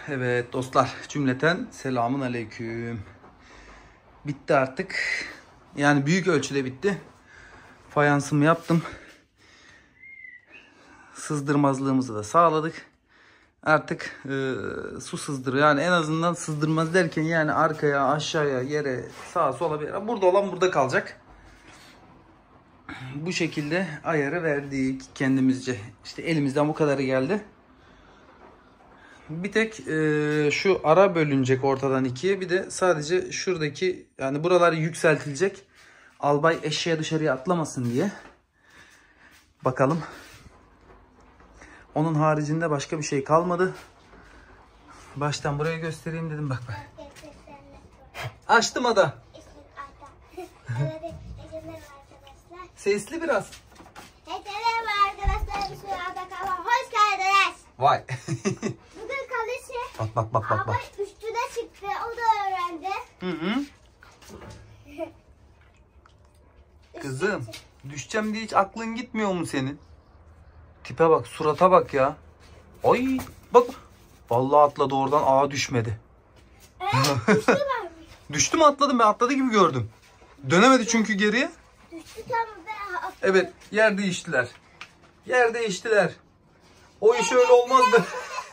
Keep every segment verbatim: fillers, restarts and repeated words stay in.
Evet dostlar, cümleten selamun aleyküm. Bitti artık. Yani büyük ölçüde bitti. Fayansımı yaptım. Sızdırmazlığımızı da sağladık. Artık e, su sızdırıyor. Yani en azından sızdırmaz derken yani arkaya, aşağıya, yere, sağa, sola bir burada olan burada kalacak. Bu şekilde ayarı verdik kendimizce. İşte elimizden bu kadarı geldi. Bir tek e, şu ara bölünecek ortadan ikiye. Bir de sadece şuradaki yani buralar yükseltilecek. Albay eşeğe dışarıya atlamasın diye. Bakalım. Onun haricinde başka bir şey kalmadı. Baştan buraya göstereyim dedim. Bak bak. Açtım ada. Sesli biraz. Merhaba arkadaşlar. Bir sürü ada kanalıma hoş geldiniz. Vay. Bugün kalışı. Bak bak bak bak. Ama bak. üstüne çıktı. O da öğrendi. Hı hı. Kızım, düşeceğim diye hiç aklın gitmiyor mu senin? Tipe bak, surata bak ya. Ay, bak. Vallahi atladı oradan, ağa düşmedi. Ee, düştü mü? Düştü mü atladım, ben atladı gibi gördüm. Dönemedi çünkü geriye. Düştü tamam ben atladım. Evet, yer değiştiler. Yer değiştiler. O iş öyle olmazdı.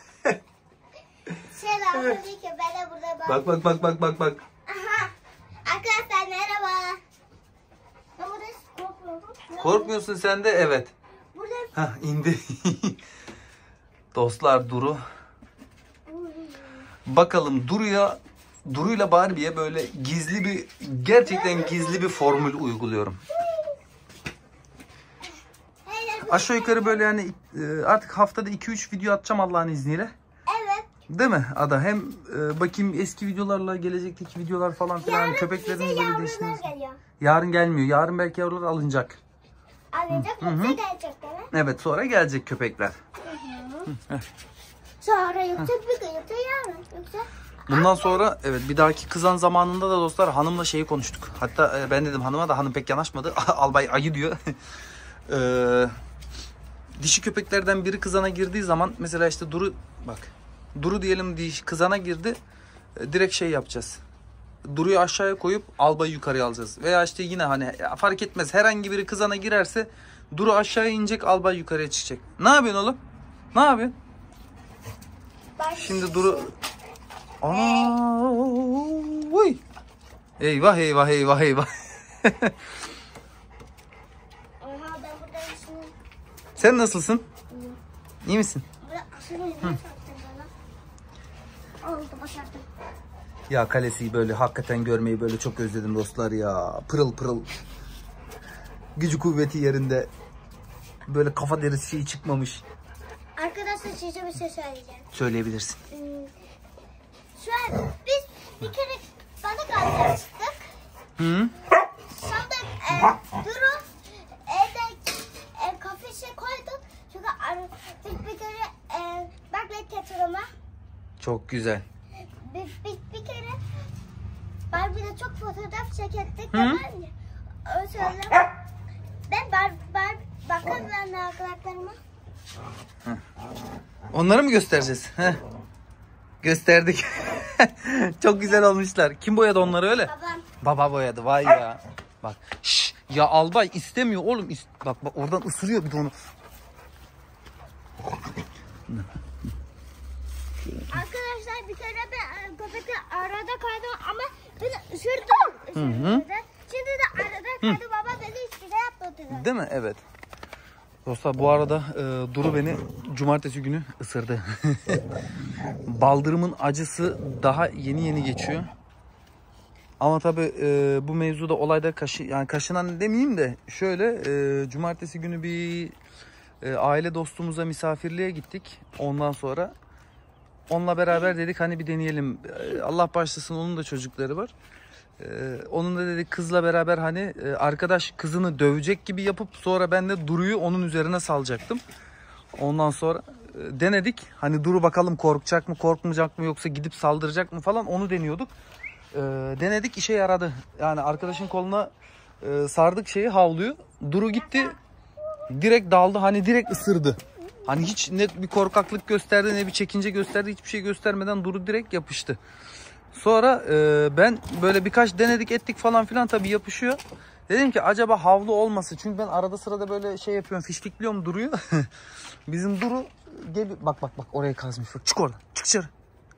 Selam ki ben de burada bak. Bak bak bak bak bak bak. Aha. Arkadaşlar merhaba. Ben burada korkmuyorum. Korkmuyorsun sen de, evet. Burada. Hah, indi. Dostlar, Duru. Bakalım Duru'ya, Duru'yla Barbie'ye böyle gizli bir, gerçekten gizli bir formül uyguluyorum. Aşağı yukarı böyle yani artık haftada iki üç video atacağım Allah'ın izniyle. Evet. Değil mi Ada? Hem e, bakayım eski videolarla gelecekteki videolar falan filan. Yarın Köpeklerin bize böyle yavrular değiştiğini. geliyor. Yarın gelmiyor. Yarın belki yavrular alınacak. Alınacak yoksa gelecek değil mi? Evet, sonra gelecek köpekler. Hı hı. Sonra yoksa bir gün yoksa yarın yoksa. Bundan sonra evet bir dahaki kızan zamanında da dostlar hanımla şeyi konuştuk. Hatta e, ben dedim hanıma da hanım pek yanaşmadı. Albay ayı diyor. e, dişi köpeklerden biri kızana girdiği zaman mesela işte Duru bak. Duru diyelim dişi kızana girdi. E, direkt şey yapacağız. Duru'yu aşağıya koyup Albay'ı yukarıya alacağız. Veya işte yine hani fark etmez herhangi biri kızana girerse Duru aşağıya inecek, Albay yukarıya çıkacak. Ne yapıyorsun oğlum? Ne yapıyorsun? Şimdi Duru... Ana! Uy! Eyvah eyvah eyvah eyvah. Aha ben burada şimdi. Sen nasılsın? İyi, İyi misin? Oldu başardım. Ya kalesi böyle hakikaten görmeyi böyle çok özledim dostlar ya. Pırıl pırıl. Gücü kuvveti yerinde. Böyle kafa derisi şey çıkmamış. Arkadaşlar size bir şey söyleyeceğim. Söyleyebilirsin. Hmm, Şu an biz bir kere balık almaya çıktık. Hı? Sonra e, Duru evde e, kafese koyduk. Çünkü ar- biz bir kere e, balık getirme. Çok güzel. Biz, biz bir kere Barbie'de çok fotoğraf çekettik. Hı? Ben o söyle. Ben bar bar bakın ben de arkadaşlarıma. Onları mı göstereceğiz? Heh. Gösterdik. Çok güzel olmuşlar. Kim boyadı onları öyle? Babam. Baba boyadı. Vay ya. Bak. Şş, ya Albay istemiyor oğlum. İst bak bak oradan ısırıyor bir de onu. Arkadaşlar bir kere ben köpekle arada kaldım ama beni ısırdı. ısırdı. Şimdi de arada kaldı. Baba beni hiçbir şey yapmadı. Değil mi? Evet. Dostlar bu arada e, Duru beni cumartesi günü ısırdı. Baldırımın acısı daha yeni yeni geçiyor. Ama tabii e, bu mevzuda olayda kaşı, yani kaşınan demeyeyim de şöyle e, cumartesi günü bir e, aile dostumuza misafirliğe gittik. Ondan sonra onunla beraber dedik hani bir deneyelim. E, Allah bağışlasın onun da çocukları var. Ee, onun da dedik kızla beraber hani e, arkadaş kızını dövecek gibi yapıp sonra ben de Duru'yu onun üzerine salacaktım. Ondan sonra e, denedik. Hani Duru bakalım korkacak mı korkmayacak mı yoksa gidip saldıracak mı falan onu deniyorduk. E, denedik işe yaradı. Yani arkadaşın koluna e, sardık şeyi havluyu. Duru gitti direkt daldı hani direkt ısırdı. Hani hiç ne bir korkaklık gösterdi ne bir çekince gösterdi, hiçbir şey göstermeden Duru direkt yapıştı. Sonra e, ben böyle birkaç denedik ettik falan filan, tabii yapışıyor. Dedim ki acaba havlu olmasın, çünkü ben arada sırada böyle şey yapıyorum, fişfikliyorum Duru'yu. Bizim Duru gel, bak bak bak oraya kazmış, bak çık oradan, çık dışarı.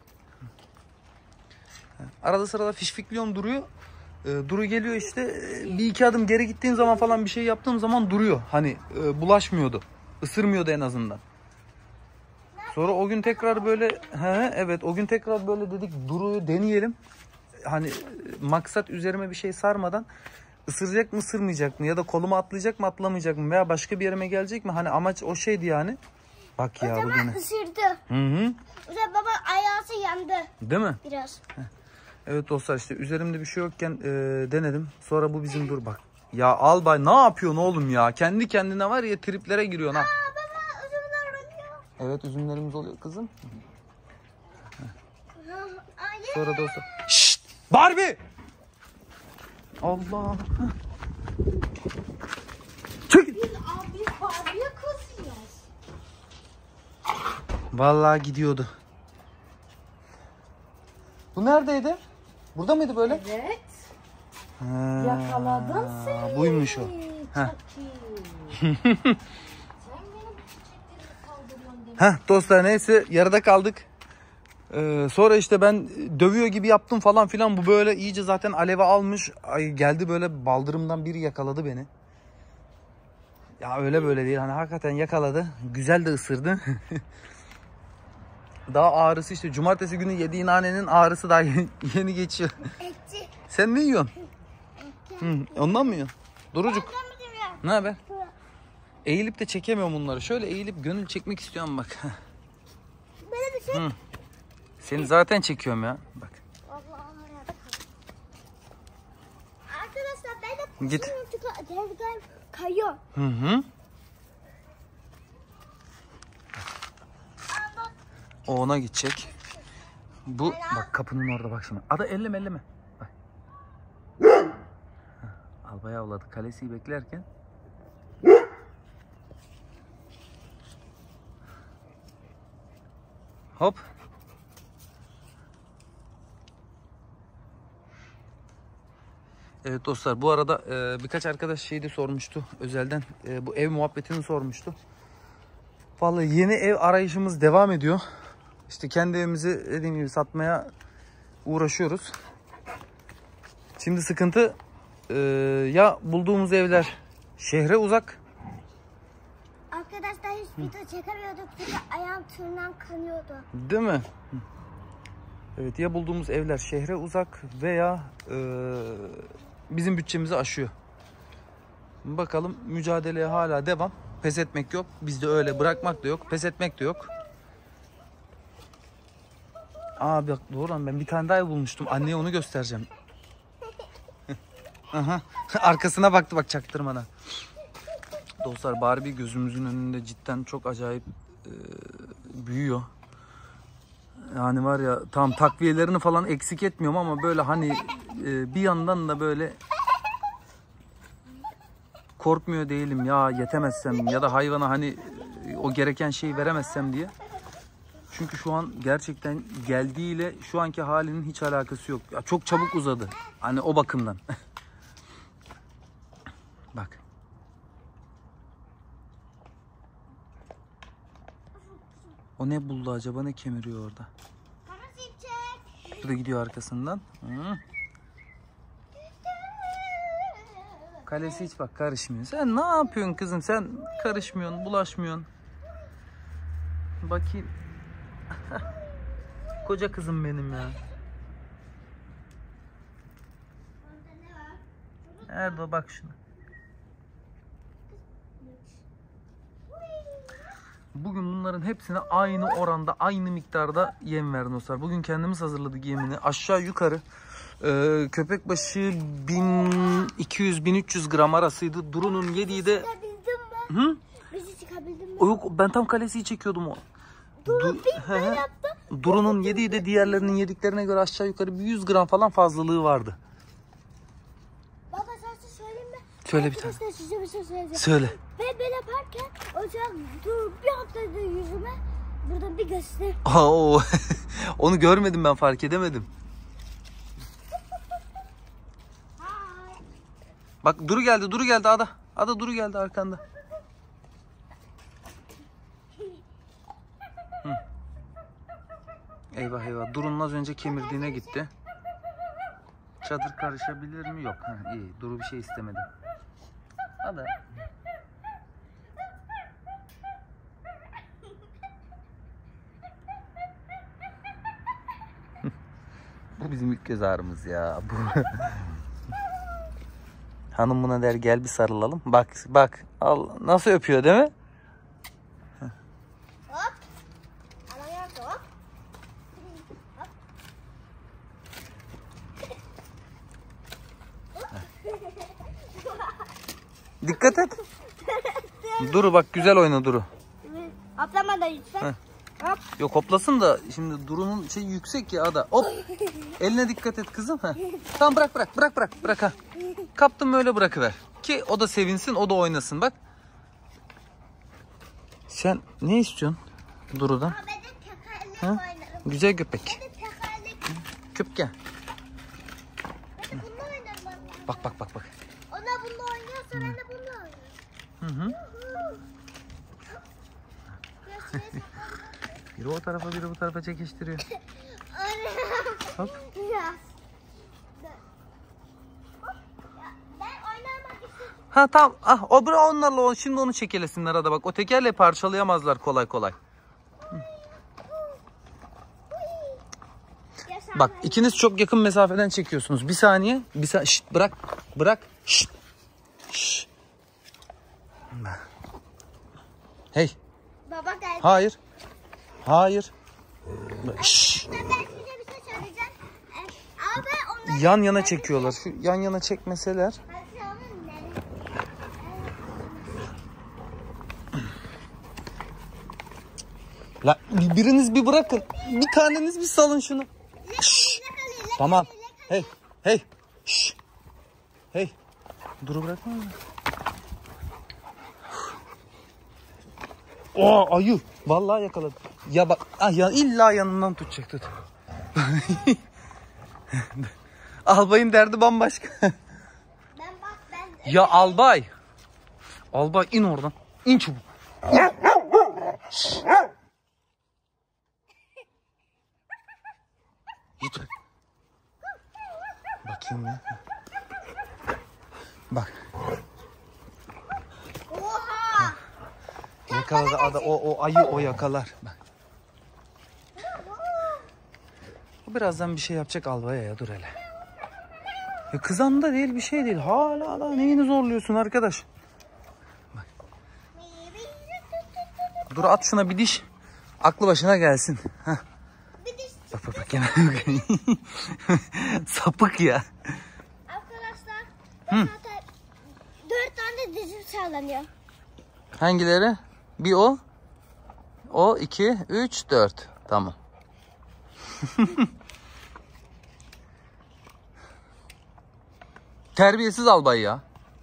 Arada sırada fişfikliyorum Duru'yu. E, Duru geliyor işte, e, bir iki adım geri gittiğim zaman falan bir şey yaptığım zaman duruyor. Hani e, bulaşmıyordu, ısırmıyordu en azından. Sonra o gün tekrar böyle he, evet o gün tekrar böyle dedik Duru'yu deneyelim. Hani maksat üzerime bir şey sarmadan, ısıracak mı ısırmayacak mı, ya da koluma atlayacak mı atlamayacak mı, veya başka bir yerime gelecek mi, hani amaç o şeydi yani. Bak ya o bu zaman gene. ısırdı. Hı hı. O zaman baba ayağı yandı. Değil mi? Biraz. Evet dostlar, işte üzerimde bir şey yokken e, denedim. Sonra bu bizim Dur bak. Ya Albay ne yapıyorsun oğlum ya? Kendi kendine var ya triplere giriyorsun ha. Aa baba üzümler oluyor. Evet üzümlerimiz oluyor kızım. Hayır. Sonra dostlar. Şşt! Barbie! Allah. Çekil. Biz abi Barbie'ye kızıyoruz. Vallahi gidiyordu. Bu neredeydi? Burada mıydı böyle? Evet. Ha, Yakaladın seni. buymuş o. Çok Heh. iyi. Sen benim çiçeklerimi kaldırıyorsun demek. Heh dostlar, neyse yarıda kaldık. Ee, sonra işte ben dövüyor gibi yaptım falan filan. Bu böyle iyice zaten aleve almış. Ay, geldi böyle baldırımdan biri yakaladı beni. Ya öyle böyle değil. Hani hakikaten yakaladı. Güzel de ısırdı. Daha ağrısı işte. Cumartesi günü yediğin nanenin ağrısı daha yeni, yeni geçiyor. Etçi. Sen ne yiyorsun? Hı, ondan mı yiyorsun? Durucuk. Ne haber? Eğilip de çekemiyorum bunları. Şöyle eğilip gönül çekmek istiyorum bak. Böyle bir şey. Hı. Seni zaten çekiyorum ya. Bak. Arkadaşlar ben de Git. tezgah kayıyor. Hı hı. O ona gidecek. Bu bak kapının orada bak şimdi. Ada elleme elleme. Bak. Albay avladı. Kalesiyi beklerken. Hop. Evet dostlar, bu arada e, birkaç arkadaş şeydi sormuştu özelden, e, bu ev muhabbetini sormuştu. Vallahi yeni ev arayışımız devam ediyor. İşte kendi evimizi dediğim gibi satmaya uğraşıyoruz. Şimdi sıkıntı e, ya bulduğumuz evler şehre uzak. Arkadaşlar hiç video çekemiyorduk çünkü ayağım tırnağım kanıyordu. Değil mi? Evet, ya bulduğumuz evler şehre uzak veya e, bizim bütçemizi aşıyor. Bakalım, mücadeleye hala devam. Pes etmek yok. Bizde öyle bırakmak da yok. Pes etmek de yok. Aa bak doğru lan, ben bir tane daha ev bulmuştum. Anneye onu göstereceğim. Aha. Arkasına baktı bak çaktırmadan. Dostlar Barbie gözümüzün önünde cidden çok acayip e, büyüyor. Yani var ya, tam takviyelerini falan eksik etmiyorum ama böyle hani e, bir yandan da böyle korkmuyor değilim ya, yetemezsem ya da hayvana hani e, o gereken şeyi veremezsem diye. Çünkü şu an gerçekten geldiğiyle şu anki halinin hiç alakası yok. Ya çok çabuk uzadı. Hani o bakımdan. Bak. O ne buldu acaba? Ne kemiriyor orada? Bu da gidiyor arkasından. Hı. Kalesi hiç bak karışmıyor. Sen ne yapıyorsun kızım? Sen karışmıyorsun, bulaşmıyorsun. Bakayım. Koca kızım benim ya. Nerede, bak şuna. Bugün bunların hepsine aynı oranda, aynı miktarda yem verdim dostlar. Bugün kendimiz hazırladık yemini. Aşağı yukarı e, köpek başı bin iki yüz bin üç yüz gram arasıydı. Duru'nun yediği de... Çıkabildin mi? Hı? Bizi çıkabildin mi? O yok, ben tam kalesiyi çekiyordum o. Duru Du bir ben yaptım. Duru'nun yediği de diğerlerinin yediklerine göre aşağı yukarı bir yüz gram falan fazlalığı vardı. Baba sen söyleyeyim mi? Söyle bir tane. Arkadaşlar size bir şey söyleyeceğim. Söyle. Ben böyle yaparken hocam dur bir atladı yüzüme. Buradan bir göster. Oo. Onu görmedim, ben fark edemedim. Bak Duru geldi, Duru geldi Ada. Ada Duru geldi arkanda. Hı. Eyvah eyvah. Duru'nun az önce kemirdiğine gitti. Çadır karışabilir mi? Yok. Ha, iyi. Duru bir şey istemedi. Ada. Bu bizim ilk göz ağrımız ya. Bu. Hanım buna der gel bir sarılalım. Bak bak. Al, nasıl öpüyor değil mi? Hop. Alaya hop. Dikkat et. Duru bak, güzel oyna Duru. Atlama da lütfen. Hop. Yok hoplasın da şimdi Duru'nun şey yüksek ya Ada. Hop. Eline dikkat et kızım. Heh. Tamam bırak bırak bırak bırak bırak ha. Kaptım öyle bırakıver. Ki o da sevinsin, o da oynasın bak. Sen ne istiyorsun Duru'dan? Ama ben de tekerlek Ha? oynarım. Güzel köpek. Ben de tekerlek. Köp gel. Ben de bununla oynarım vallahi. Bak bak bak bak. O da bununla oynuyorsa ben de bununla oynarım. Hı hı. Biri o tarafa biri bu tarafa çekiştiriyor. Hop. Ya. Ben oynamak istiyorum. Ha tamam. Ah o bırak onlarla, o şimdi onu çekelesinler Ada bak. O tekerle parçalayamazlar kolay kolay. Bak ikiniz çok yakın mesafeden çekiyorsunuz. Bir saniye. Bir saniye. Şşt, bırak. Bırak. Şşt. Şşt. Hey. Baba geldi. Hayır. Hayır. Şşt. Ben size bir şey söyleyeceğim. Ee, Ama ben onları... Yan yana çekiyorlar. Şu yan yana çekmeseler. Ben size onun nereye- La biriniz bir bırakın. Bir taneniz bir salın şunu. Şşt. Tamam. Hey. Hey. Şşt. Hey. Duru bırakma. Oo ayı. Vallahi yakaladım. Ya bak, ah ya illa yanından tutacak tut. Albayın derdi bambaşka. Ben bak ben... Ya albay. Albay in oradan. İn çabuk. Git. Bakayım ya. Bak. Oha! Yakaladı ada, o, o ayı o yakalar. Bak. O birazdan bir şey yapacak albaya ya, dur hele. Ya kızan da değil, bir şey değil. Hala da neyini zorluyorsun arkadaş? Bak. Dur at şuna bir diş. Aklı başına gelsin. Heh. Bir diş. Bak bak bak. Sapık ya. Arkadaşlar ben zaten dört tane dizim sağlanıyor. Hangileri? Bir o. O iki, üç, dört. Tamam. Terbiyesiz albay ya.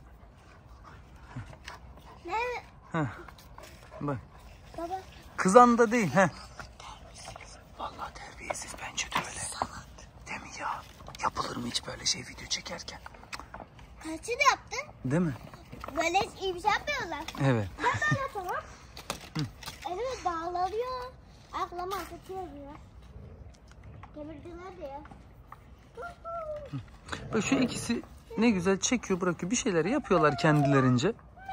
Ne? Heh. Bak. Baba. Kızan da değil. Heh. Vallahi terbiyesiz, bence de öyle. Değil mi ya? Yapılır mı hiç böyle şey video çekerken? Kaçını yaptın? Değil mi? Böyle iyi bir şey yapmıyorlar. Evet. Ben böyle yapamam. Elime bağlanıyor. Aklıma atıyor diyor. Kemirdiler diyor. Bak şu ikisi ne güzel çekiyor bırakıyor. Bir şeyler yapıyorlar kendilerince.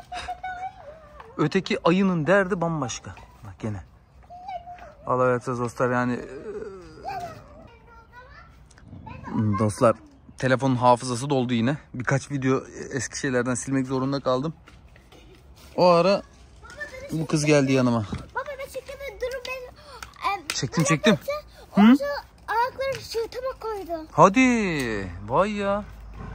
Öteki ayının derdi bambaşka. Bak gene. Allah razı dostlar yani. Dostlar telefonun hafızası doldu yine. Birkaç video eski şeylerden silmek zorunda kaldım. O ara bu kız geldi yanıma. Baba ben çektim ve durun ben. Em, Çektim çektim. Ondan sonra ayakları sırtıma koydu. Hadi. Vay ya.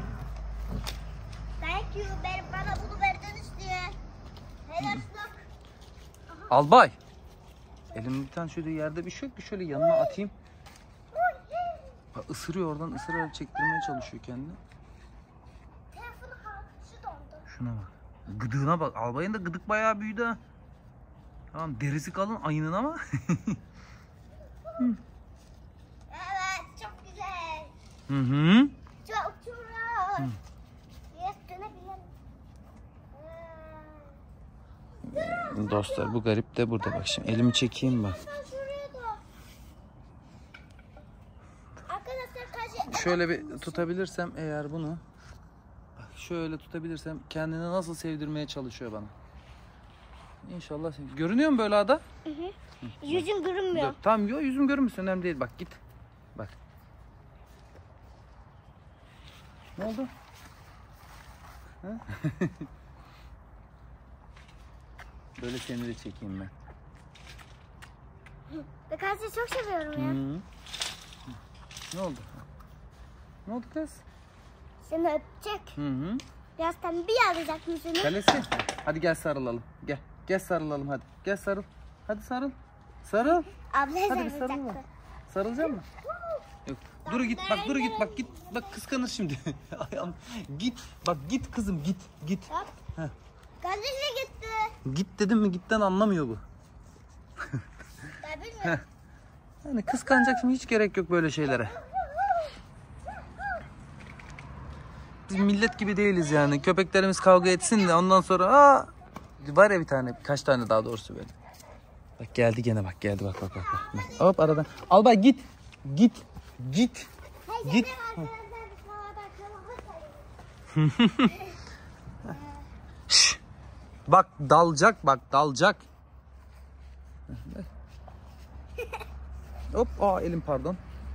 Thank you. Ben, bana bunu verdiniz diye. Helal olsun. Albay. Elimde bir tane şöyle yerde bir şey yok. Bir şöyle yanına atayım. Bak ısırıyor oradan, ısırarak çektirmeye çalışıyor kendini. Telefonu kalkışı dondu. Şuna bak. Gıdığına bak. Albayın da gıdık bayağı büyüdü ha. Tamam, derisi kalın ayının ama. Evet, çok güzel. Hı hı. Çok güzel. Yes, dönebilirim. Dostlar bu garip de burada bak şimdi. Elimi çekeyim bak. Arkadaşlar kaç... Şöyle bir tutabilirsem eğer bunu. Bak şöyle tutabilirsem kendini nasıl sevdirmeye çalışıyor bana. İnşallah. Görünüyor mu böyle ada? Hı hı. Yüzüm görünmüyor. Dur, tamam yok, yüzüm görünmüyor, önemli değil. Bak git. Bak. Ne oldu? Ha? Böyle seni de çekeyim ben. Bekazı çok seviyorum ya. Hı. Ne oldu? Ne oldu kız? Seni öpecek. Hı hı. Birazdan bir alacak mısın? Kalesi. Hadi gel sarılalım. Gel. Gel sarılalım hadi. Gel sarıl. Hadi sarıl. Sarıl. Abla Hadi bir sarıl. sarılacaktı. Sarılacak mı? Yok. Dur git bak, dur git bak, git. Bak kıskanır şimdi. Ayağım. Git. Bak git kızım, git. Git. Hop. Heh. Kardeşle gitti. Git dedim mi gitten anlamıyor bu. Ben bilmiyorum. Yani kıskanacak şimdi, hiç gerek yok böyle şeylere. Biz millet gibi değiliz yani. Köpeklerimiz kavga etsin de ondan sonra aa, var ya bir tane, kaç tane daha doğrusu böyle. Bak geldi gene, bak geldi, bak bak bak. bak. Hop aradan. Al bak, git. Git. Git. Hayır, Git. benim arkadaşlar bir kahvaltı akşamı sayıyor. Şş. Bak dalacak, bak dalacak. Hop, aa elim pardon.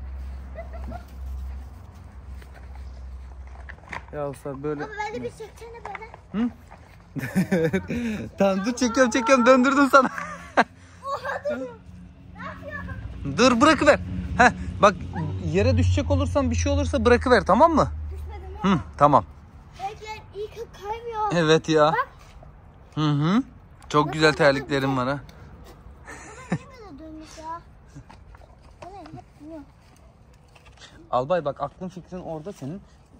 Ya usta böyle. Baba beni bir çeksene böyle. Hı? Tamam dur, çekiyorum çekiyorum, döndürdüm sana. Oha dur. Ne yapıyorsun? Dur bırakıver. Heh, bak yere düşecek olursan, bir şey olursa bırakıver, tamam mı? Düşmedim Hı, ya. tamam. Belki iyi ki kaymıyor. Evet ya. Bak. Hı hı. Çok güzel terliklerim var ha. Nereye dönmüş ya? Bu ne? Hep dönüyor. Albay bak, aklın fikrin orada senin.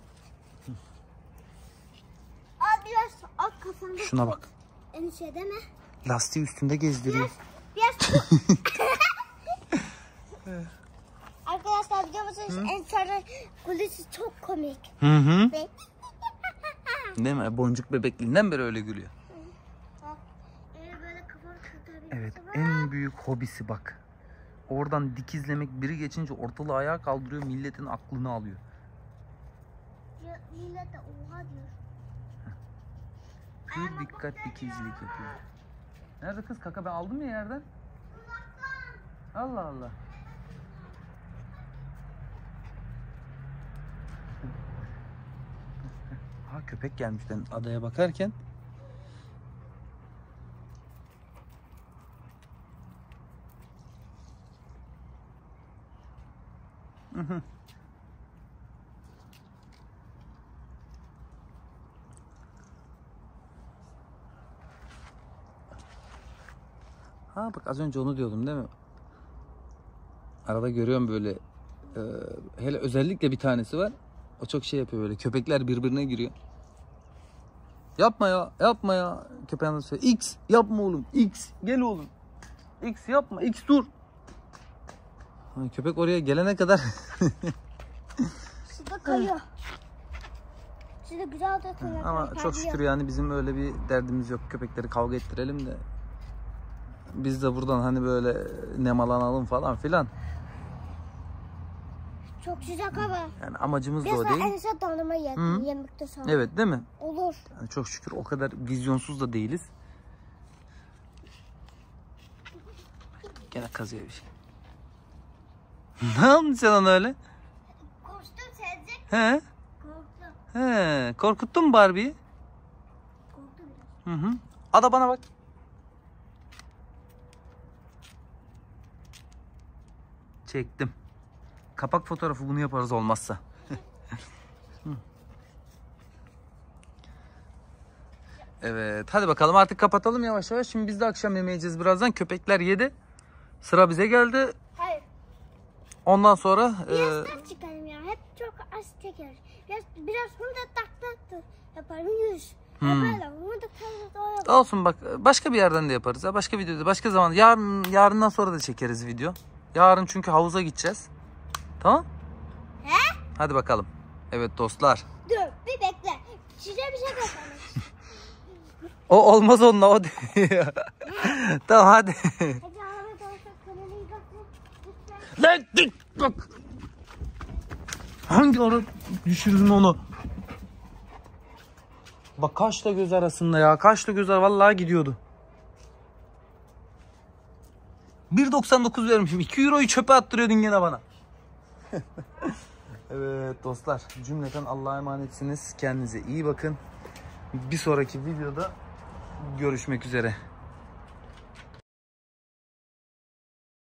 Al biraz at kafanda. Şuna bak. Endişe deme. Lastiği üstünde gezdiriyor. Biraz. Arkadaşlar biliyor musunuz? En sarı kulisi çok komik. Hı hı. Ve... Değil mi? Boncuk bebekliğinden beri öyle gülüyor. Ee, böyle kafanı kurtarabilirsin. Evet, en büyük hobisi bak. Oradan dikizlemek, biri geçince ortalığı ayağa kaldırıyor, milletin aklını alıyor. Ya, millet de oha diyor. Bir dikkat dikizlik yapıyor. Nerede kız? Kaka ben aldım ya yerden. Allah Allah. Ha, köpek gelmiş ben adaya bakarken. Hı hı. Ha bak, az önce onu diyordum değil mi? Arada görüyorum böyle. E, hele özellikle bir tanesi var. O çok şey yapıyor böyle. Köpekler birbirine giriyor. Yapma ya, yapma ya. Köpeğin adı söylüyor. X, yapma oğlum. X, gel oğlum. X yapma, X dur. Ha, köpek oraya gelene kadar. Şurada kayıyor. Şurada güzel de kayıyor. Ama çok şükür yani bizim öyle bir derdimiz yok. Köpekleri kavga ettirelim de. Biz de buradan hani böyle nemalanalım falan filan. Çok sıcak hava. Yani amacımız da Biraz o daha değil. en son dondurma yiyelim yemekte sonra. Evet değil mi? Olur. Yani çok şükür o kadar vizyonsuz da değiliz. Gene kazıyor bir şey. Ne yaptın sen ona öyle? Korktum sevecek. He? Korktum. He. Korkuttun mu Barbie'yi? Korktum biraz. Hı hı. Ada bana bak. Çektim. Kapak fotoğrafı bunu yaparız olmazsa. Evet. Hadi bakalım artık kapatalım yavaş yavaş. Şimdi biz de akşam yemeği yiyeceğiz birazdan. Köpekler yedi. Sıra bize geldi. Hayır. Ondan sonra... Biraz E, tak çıkarım ya. Hep çok az çeker. Biraz, biraz bunu da tak tak tak yaparım yüz. Hmm. Böyle vurduk sonra da Olsun bak başka bir yerden de yaparız. Ya. Başka videoda başka zaman. Yarın yarından sonra da çekeriz video. Yarın çünkü havuza gideceğiz. Tamam? He? Hadi bakalım. Evet dostlar. Dur bir bekle. Size bir şey göstermek istiyorum. O olmaz onunla o diyor. Tamam hadi. Hadi Ahmet olsa kamerayı bakın. Lütfen. Lan dik bak. Hangi ara düşürdün onu? Bak kaşla göz arasında ya. Kaşla göz arasında vallahi gidiyordu. bir doksan dokuz vermişim. iki euroyu çöpe attırıyordun gene bana. Evet dostlar. Cümleten Allah'a emanetsiniz. Kendinize iyi bakın. Bir sonraki videoda görüşmek üzere.